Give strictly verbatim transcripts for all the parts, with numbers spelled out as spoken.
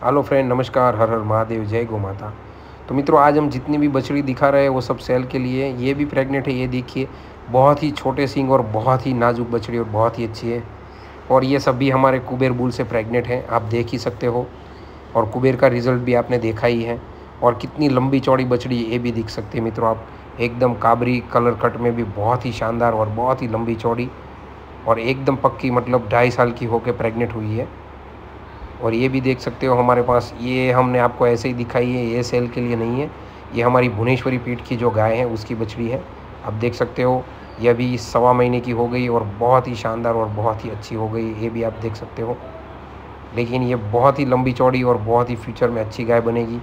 Hello friend, नमस्कार। हर हर महादेव, जय गौ माता। तो मित्रों, आज हम जितनी भी बछड़ी दिखा रहे हैं वो सब सेल के लिए। ये भी प्रेग्नेंट है, ये देखिए। बहुत ही छोटे सींग और बहुत ही नाजुक बछड़ी और बहुत ही अच्छी है। और ये सब भी हमारे कुबेर बुल से प्रेग्नेंट हैं, आप देख ही सकते हो। और कुबेर का रिज़ल्ट भी आपने देखा ही है। और कितनी लंबी चौड़ी बछड़ी ये भी दिख सकती है मित्रों आप। एकदम काबरी कलर कट में भी बहुत ही शानदार और बहुत ही लंबी चौड़ी और एकदम पक्की, मतलब ढाई साल की होकर प्रेग्नेंट हुई है। और ये भी देख सकते हो हमारे पास, ये हमने आपको ऐसे ही दिखाई है, ये सेल के लिए नहीं है। ये हमारी भुवनेश्वरी पीठ की जो गाय है उसकी बछड़ी है। आप देख सकते हो, ये अभी सवा महीने की हो गई और बहुत ही शानदार और बहुत ही अच्छी हो गई, ये भी आप देख सकते हो। लेकिन ये बहुत ही लंबी चौड़ी और बहुत ही फ्यूचर में अच्छी गाय बनेगी।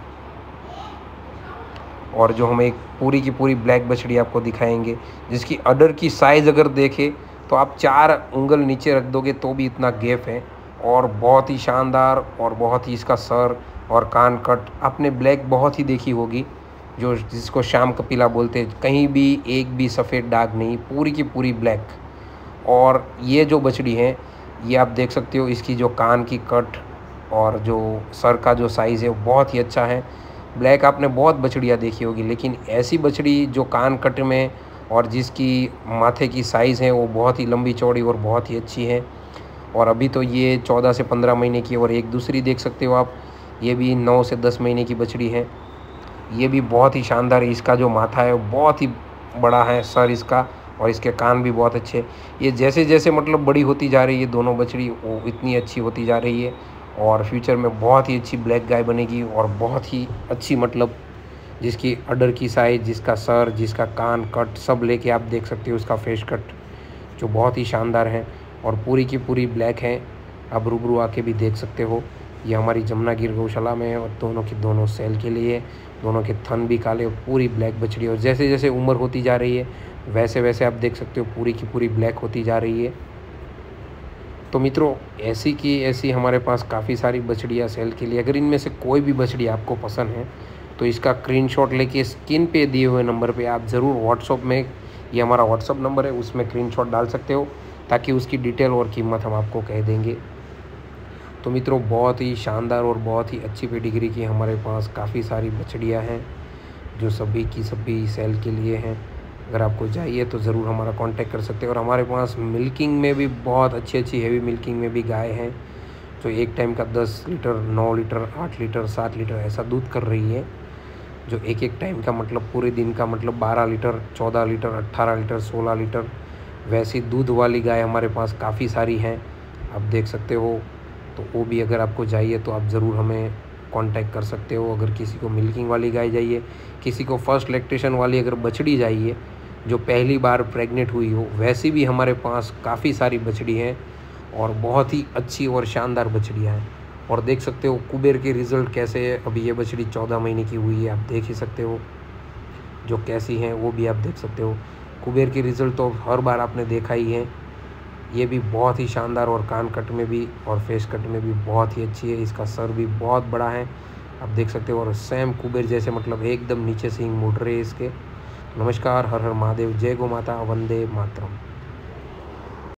और जो हम एक पूरी की पूरी ब्लैक बछड़ी आपको दिखाएंगे, जिसकी अडर की साइज़ अगर देखें तो आप चार उंगल नीचे रख दोगे तो भी इतना गैप है। और बहुत ही शानदार और बहुत ही इसका सर और कान कट आपने ब्लैक बहुत ही देखी होगी, जो जिसको श्याम कपिला बोलते हैं। कहीं भी एक भी सफ़ेद दाग नहीं, पूरी की पूरी ब्लैक। और ये जो बछड़ी है, ये आप देख सकते हो, इसकी जो कान की कट और जो सर का जो साइज़ है वो बहुत ही अच्छा है। ब्लैक आपने बहुत बछड़ियाँ देखी होगी, लेकिन ऐसी बछड़ी जो कान कट में और जिसकी माथे की साइज़ है वो बहुत ही लंबी चौड़ी और बहुत ही अच्छी है। और अभी तो ये चौदह से पंद्रह महीने की। और एक दूसरी देख सकते हो आप, ये भी नौ से दस महीने की बछड़ी है। ये भी बहुत ही शानदार है। इसका जो माथा है वो बहुत ही बड़ा है, सर इसका, और इसके कान भी बहुत अच्छे। ये जैसे जैसे मतलब बड़ी होती जा रही है दोनों बछड़ी, वो इतनी अच्छी होती जा रही है। और फ्यूचर में बहुत ही अच्छी ब्लैक गाय बनेगी और बहुत ही अच्छी, मतलब जिसकी अडर की साइज़, जिसका सर, जिसका कान कट सब लेके आप देख सकते हो। उसका फेस कट जो बहुत ही शानदार है और पूरी की पूरी ब्लैक है। आप रूबरू आके भी देख सकते हो। ये हमारी जमुनागिर गौशाला में है और दोनों की दोनों सेल के लिए। दोनों के थन भी काले और पूरी ब्लैक बछड़ी। और जैसे जैसे उम्र होती जा रही है वैसे वैसे आप देख सकते हो पूरी की पूरी ब्लैक होती जा रही है। तो मित्रों, ऐसी की ऐसी हमारे पास काफ़ी सारी बछड़ियाँ सेल के लिए। अगर इनमें से कोई भी बछड़ी आपको पसंद है तो इसका स्क्रीनशॉट लेके स्क्रीन पे दिए हुए नंबर पे आप ज़रूर व्हाट्सअप में, ये हमारा व्हाट्सअप नंबर है, उसमें स्क्रीनशॉट डाल सकते हो, ताकि उसकी डिटेल और कीमत हम आपको कह देंगे। तो मित्रों, बहुत ही शानदार और बहुत ही अच्छी पेडिग्री की हमारे पास काफ़ी सारी बछड़ियाँ हैं, जो सभी की सभी सेल के लिए हैं। अगर आपको चाहिए तो ज़रूर हमारा कांटेक्ट कर सकते हैं। और हमारे पास मिल्किंग में भी बहुत अच्छी अच्छी हेवी मिल्किंग में भी गाय हैं, जो एक टाइम का दस लीटर, नौ लीटर, आठ लीटर, सात लीटर ऐसा दूध कर रही है। जो एक एक टाइम का मतलब पूरे दिन का मतलब बारह लीटर, चौदह लीटर, अट्ठारह लीटर, सोलह लीटर, वैसी दूध वाली गाय हमारे पास काफ़ी सारी हैं, आप देख सकते हो। तो वो भी अगर आपको चाहिए तो आप ज़रूर हमें कांटेक्ट कर सकते हो। अगर किसी को मिल्किंग वाली गाय चाहिए, किसी को फर्स्ट लैक्टेशन वाली अगर बछड़ी चाहिए जो पहली बार प्रेग्नेंट हुई हो, वैसी भी हमारे पास काफ़ी सारी बछड़ी हैं और बहुत ही अच्छी और शानदार बछड़ियाँ हैं। और देख सकते हो कुबेर के रिज़ल्ट कैसे है। अभी ये बछड़ी चौदह महीने की हुई है, आप देख ही सकते हो जो कैसी हैं, वो भी आप देख सकते हो। कुबेर के रिज़ल्ट तो हर बार आपने देखा ही है। ये भी बहुत ही शानदार और कान कट में भी और फेस कट में भी बहुत ही अच्छी है। इसका सर भी बहुत बड़ा है, आप देख सकते हो। और सेम कुबेर जैसे, मतलब एकदम नीचे से ही मुड़ रहे इसके। नमस्कार, हर हर महादेव, जय गौ माता, वंदे मातरम।